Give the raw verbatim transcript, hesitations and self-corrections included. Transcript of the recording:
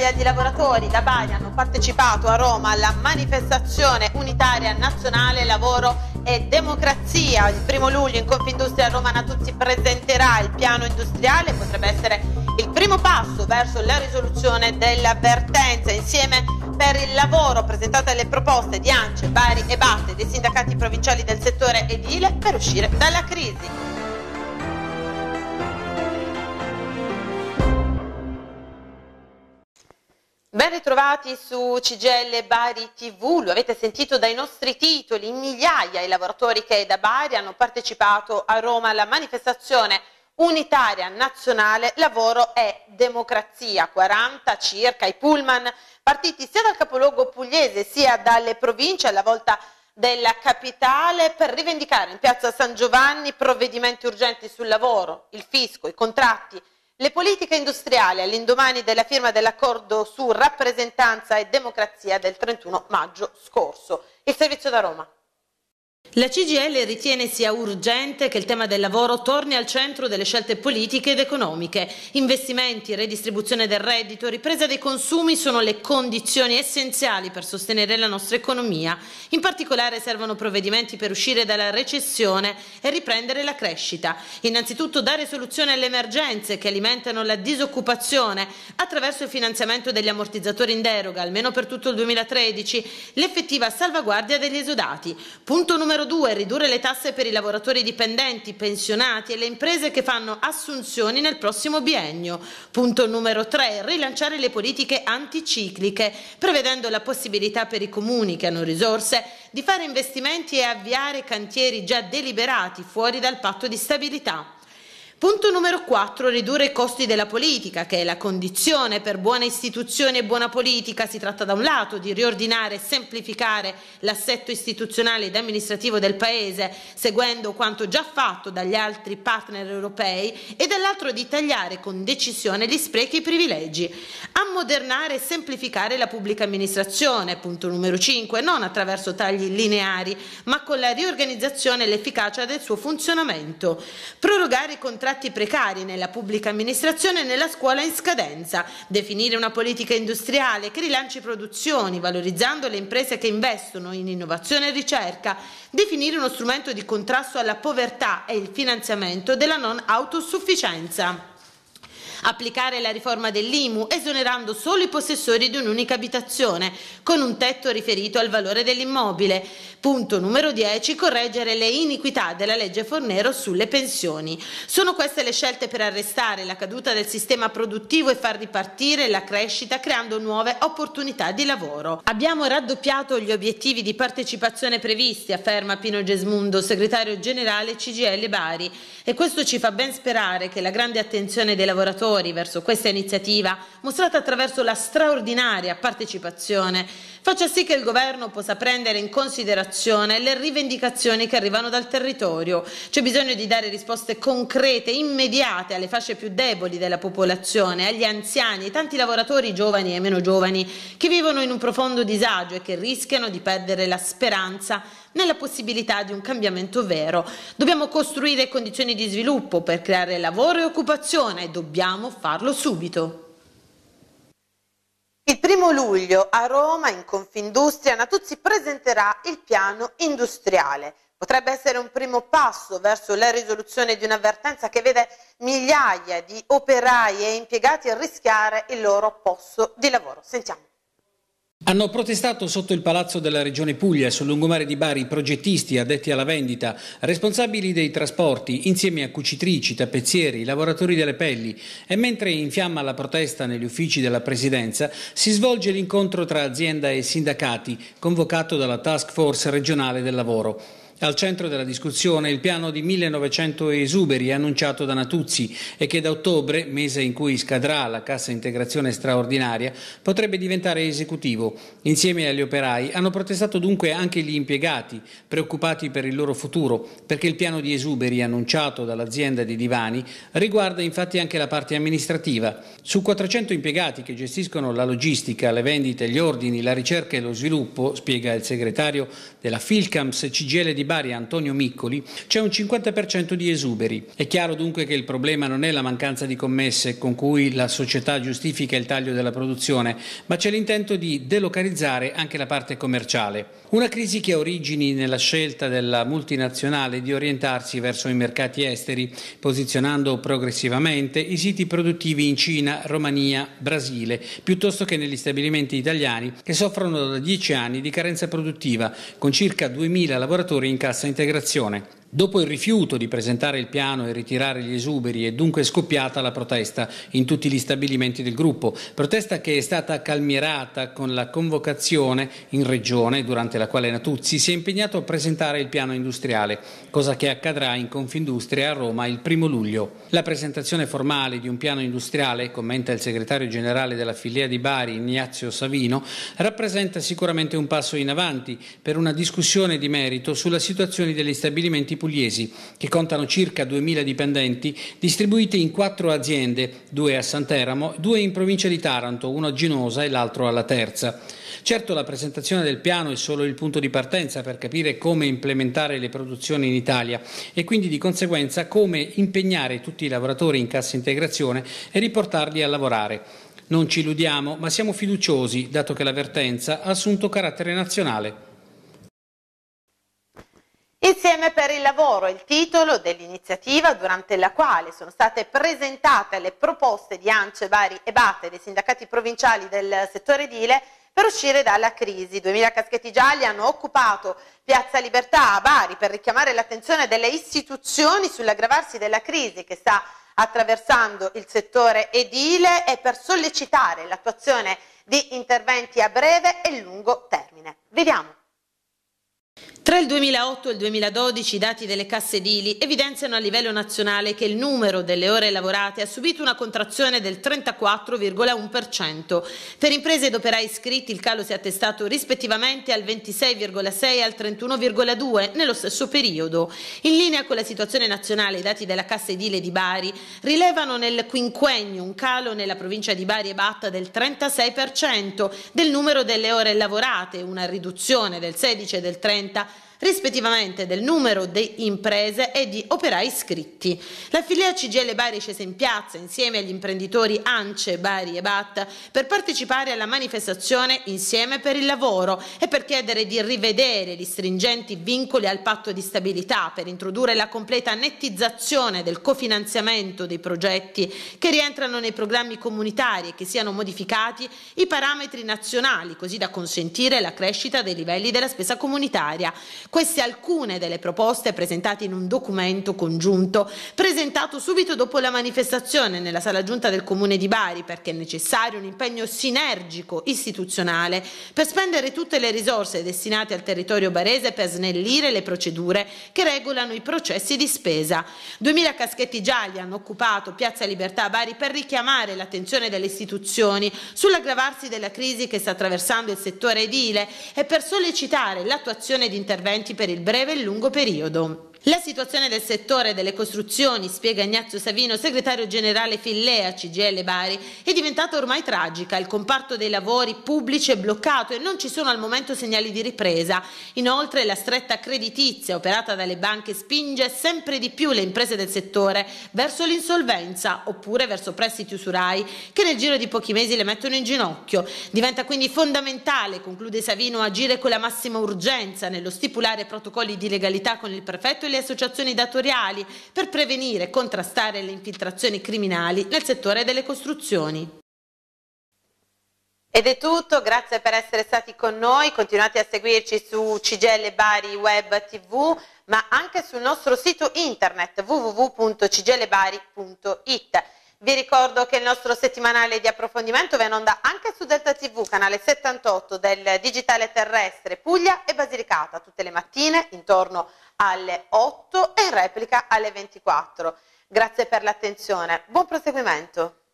migliaia di lavoratori da Bari hanno partecipato a Roma alla manifestazione unitaria nazionale lavoro e democrazia. Il primo luglio in Confindustria Roma Natuzzi presenterà il piano industriale, potrebbe essere il primo passo verso la risoluzione dell'avvertenza. Insieme per il lavoro presentate le proposte di ANCE, Bari e Batte, dei sindacati provinciali del settore edile per uscire dalla crisi. Ben ritrovati su C G I L Bari tivù, lo avete sentito dai nostri titoli, migliaia i lavoratori che da Bari hanno partecipato a Roma alla manifestazione unitaria nazionale lavoro e democrazia, quaranta circa i pullman partiti sia dal capoluogo pugliese sia dalle province alla volta della capitale per rivendicare in piazza San Giovanni provvedimenti urgenti sul lavoro, il fisco, i contratti, le politiche industriali all'indomani della firma dell'accordo su rappresentanza e democrazia del trentuno maggio scorso. Il servizio da Roma. La C G I L ritiene sia urgente che il tema del lavoro torni al centro delle scelte politiche ed economiche. Investimenti, redistribuzione del reddito, ripresa dei consumi sono le condizioni essenziali per sostenere la nostra economia. In particolare servono provvedimenti per uscire dalla recessione e riprendere la crescita. Innanzitutto dare soluzione alle emergenze che alimentano la disoccupazione attraverso il finanziamento degli ammortizzatori in deroga, almeno per tutto il duemilatredici, l'effettiva salvaguardia degli esodati. Punto numero due, ridurre le tasse per i lavoratori dipendenti, pensionati e le imprese che fanno assunzioni nel prossimo biennio. Punto numero tre, rilanciare le politiche anticicliche, prevedendo la possibilità per i comuni che hanno risorse di fare investimenti e avviare cantieri già deliberati fuori dal patto di stabilità. Punto numero quattro, ridurre i costi della politica, che è la condizione per buone istituzioni e buona politica. Si tratta da un lato di riordinare e semplificare l'assetto istituzionale ed amministrativo del Paese, seguendo quanto già fatto dagli altri partner europei, e dall'altro di tagliare con decisione gli sprechi e i privilegi. Ammodernare e semplificare la pubblica amministrazione, punto numero cinque, non attraverso tagli lineari, ma con la riorganizzazione e l'efficacia del suo funzionamento. Prorogare i contratti precari nella pubblica amministrazione e nella scuola in scadenza, definire una politica industriale che rilanci produzioni, valorizzando le imprese che investono in innovazione e ricerca, definire uno strumento di contrasto alla povertà e il finanziamento della non autosufficienza. Applicare la riforma dell'I M U esonerando solo i possessori di un'unica abitazione, con un tetto riferito al valore dell'immobile. Punto numero dieci, correggere le iniquità della legge Fornero sulle pensioni. Sono queste le scelte per arrestare la caduta del sistema produttivo e far ripartire la crescita creando nuove opportunità di lavoro. Abbiamo raddoppiato gli obiettivi di partecipazione previsti, afferma Pino Gesmundo, segretario generale C G I L Bari, e questo ci fa ben sperare che la grande attenzione dei lavoratori verso questa iniziativa, mostrata attraverso la straordinaria partecipazione, faccia sì che il governo possa prendere in considerazione le rivendicazioni che arrivano dal territorio. C'è bisogno di dare risposte concrete, immediate alle fasce più deboli della popolazione, agli anziani, ai tanti lavoratori giovani e meno giovani che vivono in un profondo disagio e che rischiano di perdere la speranza nella possibilità di un cambiamento vero. Dobbiamo costruire condizioni di sviluppo per creare lavoro e occupazione e dobbiamo farlo subito. Il primo luglio a Roma, in Confindustria, Natuzzi presenterà il piano industriale. Potrebbe essere un primo passo verso la risoluzione di un'avvertenza che vede migliaia di operai e impiegati rischiare il loro posto di lavoro. Sentiamo. Hanno protestato sotto il palazzo della Regione Puglia sul lungomare di Bari progettisti addetti alla vendita, responsabili dei trasporti, insieme a cucitrici, tappezzieri, lavoratori delle pelli, e mentre infiamma la protesta negli uffici della Presidenza si svolge l'incontro tra azienda e sindacati convocato dalla Task Force regionale del lavoro. Al centro della discussione il piano di millenovecento esuberi annunciato da Natuzzi e che da ottobre, mese in cui scadrà la cassa integrazione straordinaria, potrebbe diventare esecutivo. Insieme agli operai hanno protestato dunque anche gli impiegati, preoccupati per il loro futuro, perché il piano di esuberi annunciato dall'azienda di divani riguarda infatti anche la parte amministrativa. Su quattrocento impiegati che gestiscono la logistica, le vendite, gli ordini, la ricerca e lo sviluppo, spiega il segretario della Filcams C G I L di Bari Antonio Miccoli c'è un cinquanta per cento di esuberi. È chiaro dunque che il problema non è la mancanza di commesse con cui la società giustifica il taglio della produzione, ma c'è l'intento di delocalizzare anche la parte commerciale. Una crisi che ha origini nella scelta della multinazionale di orientarsi verso i mercati esteri, posizionando progressivamente i siti produttivi in Cina, Romania, Brasile, piuttosto che negli stabilimenti italiani che soffrono da dieci anni di carenza produttiva, con circa duemila lavoratori in cassa integrazione. Dopo il rifiuto di presentare il piano e ritirare gli esuberi è dunque scoppiata la protesta in tutti gli stabilimenti del gruppo, protesta che è stata calmierata con la convocazione in regione durante la quale Natuzzi si è impegnato a presentare il piano industriale, cosa che accadrà in Confindustria a Roma il primo luglio. La presentazione formale di un piano industriale, commenta il segretario generale della Filea di Bari Ignazio Savino, rappresenta sicuramente un passo in avanti per una discussione di merito sulla situazione degli stabilimenti pugliesi, che contano circa duemila dipendenti distribuiti in quattro aziende, due a Santeramo, due in provincia di Taranto, uno a Ginosa e l'altro alla Terza. Certo, la presentazione del piano è solo il punto di partenza per capire come implementare le produzioni in Italia e quindi di conseguenza come impegnare tutti i lavoratori in cassa integrazione e riportarli a lavorare. Non ci illudiamo, ma siamo fiduciosi, dato che la vertenza ha assunto carattere nazionale. Insieme per il lavoro è il titolo dell'iniziativa durante la quale sono state presentate le proposte di ANCE, Bari e Batte, dei sindacati provinciali del settore edile, per uscire dalla crisi. duemila caschetti gialli hanno occupato Piazza Libertà a Bari per richiamare l'attenzione delle istituzioni sull'aggravarsi della crisi che sta attraversando il settore edile e per sollecitare l'attuazione di interventi a breve e lungo termine. Vediamo. Tra il duemilaotto e il duemiladodici i dati delle casse edili evidenziano a livello nazionale che il numero delle ore lavorate ha subito una contrazione del trentaquattro virgola uno per cento. Per imprese ed operai iscritti il calo si è attestato rispettivamente al ventisei virgola sei e al trentuno virgola due nello stesso periodo. In linea con la situazione nazionale, i dati della Cassa Edile di Bari rilevano nel quinquennio un calo nella provincia di Bari e Batta del trentasei per cento del numero delle ore lavorate, una riduzione del sedici e del trenta rispettivamente del numero di imprese e di operai iscritti. La filiera C G I L Bari è scesa in piazza insieme agli imprenditori ANCE, Bari e Batta per partecipare alla manifestazione Insieme per il lavoro e per chiedere di rivedere gli stringenti vincoli al patto di stabilità, per introdurre la completa nettizzazione del cofinanziamento dei progetti che rientrano nei programmi comunitari e che siano modificati i parametri nazionali così da consentire la crescita dei livelli della spesa comunitaria. Queste alcune delle proposte presentate in un documento congiunto presentato subito dopo la manifestazione nella sala giunta del Comune di Bari, perché è necessario un impegno sinergico istituzionale per spendere tutte le risorse destinate al territorio barese per snellire le procedure che regolano i processi di spesa. duemila caschetti gialli hanno occupato Piazza Libertà a Bari per richiamare l'attenzione delle istituzioni sull'aggravarsi della crisi che sta attraversando il settore edile e per sollecitare l'attuazione di interventi per il breve e lungo periodo. La situazione del settore delle costruzioni, spiega Ignazio Savino, segretario generale Filea C G I L Bari, è diventata ormai tragica. Il comparto dei lavori pubblici è bloccato e non ci sono al momento segnali di ripresa. Inoltre la stretta creditizia operata dalle banche spinge sempre di più le imprese del settore verso l'insolvenza oppure verso prestiti usurai che nel giro di pochi mesi le mettono in ginocchio. Diventa quindi fondamentale, conclude Savino, agire con la massima urgenza nello stipulare protocolli di legalità con il prefetto e le associazioni datoriali per prevenire e contrastare le infiltrazioni criminali nel settore delle costruzioni. Ed è tutto, grazie per essere stati con noi, continuate a seguirci su C G I L Bari Web T V, ma anche sul nostro sito internet w w w punto c g i l bari punto i t. Vi ricordo che il nostro settimanale di approfondimento va in onda anche su Delta T V, canale settantotto del digitale terrestre Puglia e Basilicata, tutte le mattine intorno alle otto e in replica alle ventiquattro. Grazie per l'attenzione, buon proseguimento.